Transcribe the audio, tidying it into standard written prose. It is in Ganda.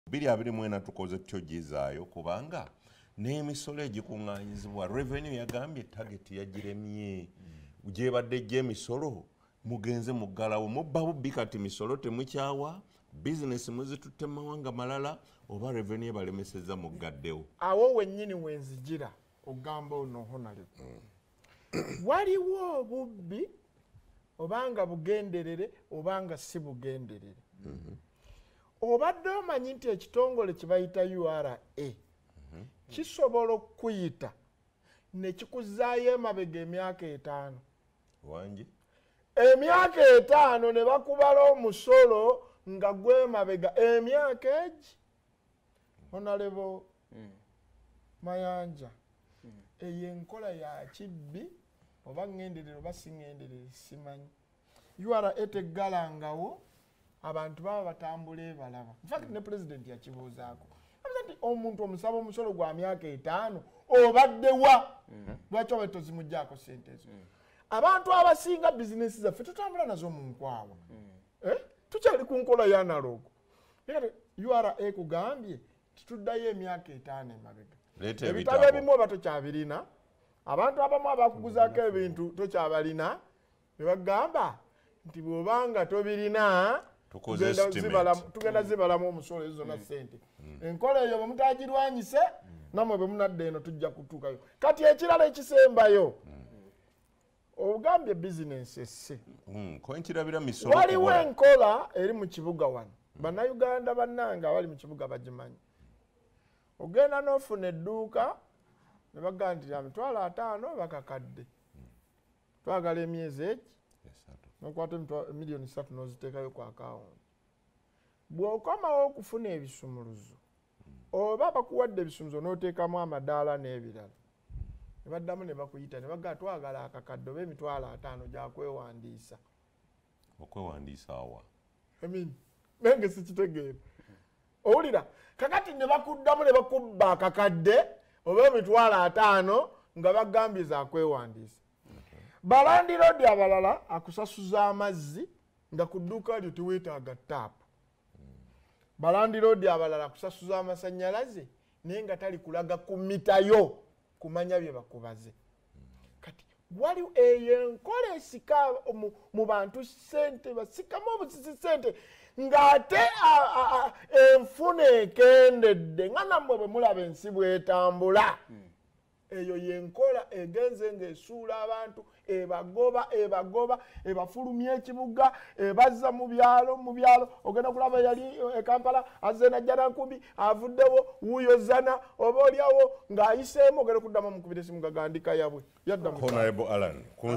2024 tukoze kyogizaayo kubanga n'emisolo egikuŋŋaanyizibwa revenue yagambye target yagiremye gyebadde gy'emisolo mugenze muggalawo mubba bubbi kati misolo temukyawa business muzitutte mu mawanga malala oba revenue ebalemesezza muggaddewo awo wennyini wenzijira ogamba ono honale waliwo obubbi obanga bugenderere obanga si bugenderere obadde omanyi nti ekitongole kibayita URA kisobola okuyita ne kikuzaayo emabega emyaka 5 wangi emyaka 5 ne bakubala omusolo nga gw'emabega emyaka egi Honorable Mayanja eyo enkola ya kibbi oba ngenderere oba si ngenderere simanyi URA eteggalangawo abantu baba batambula balaba in fact ne president yakibuuzaako nti omuntu omusaba omusolo gwa myaka 5 obaddewa lwaki oba tozimugjaako sente ezo abantu abasinga bizinesi zaffe tutambula nazo mu nkwawa tukyali ku nkola ya analogo URA ekugambye tutuddayo emyaka 5 emabega ebitabo ebimu oba tokyabirina abantu abamu abakuguzaako ebintu tokyabalina ne bagamba nti bw'obanga tobirina tugenda zibalamu omusolo ezo zonna sente enkola eyo bwe mutagirwanyise namwe bwe munadde eno tujja kutuukayo kati ekirala ekisembayo ogambye bizinesi esse waliwo enkola eri mu kibuga wano bannayuganda bannanga abali mu kibuga bagimanyi ogenda n'ofuna edduuka ne bagamba nti amitwalo 5 bakakadde twagala emyezi egi nokwata miliyoni 3 n'oziteekayo ku akawunti bw'okomawo okufuna ebisumuluzo oba bakuwadde ebisumuluzo n'oteekamu amadaala n'ebirala ne baddamu ne bakuyita ne bagamba twagala akakadde oba emitwalo 5 gyakwewandiisa okwewandiisa awa nange sikitegeera owulira kakati ne bakuddamu ne bakubba akakadde oba emitwalo 5 nga bagambye zakwewandiisa balandiroodi abalala akusasuza amazzi nga ku dduuka lyo teweetaaga taapu balandiroodi abalala akusasuza amasannyalaze naye nga tali kulaga ku mitayo kumanya bye bakubaze kati waliwo eyo enkola esika mu bantu sente basikamu obusisi sente ng'ate enfuna ekendedde nga nammwe bwe mulaba ensi bwetambula eyo yenkola egenze ng'esuula abantu ebagoba ebafulumya ekibuga ebazza mu byalo ogenda kulaba yali e Kampala azze najjana nkumbi avuddewo wuuyo zana oba olyawo ng'ayiseemu ogenda kuddamu mukubira esimu gagandika yabwe yadda Honorable Alan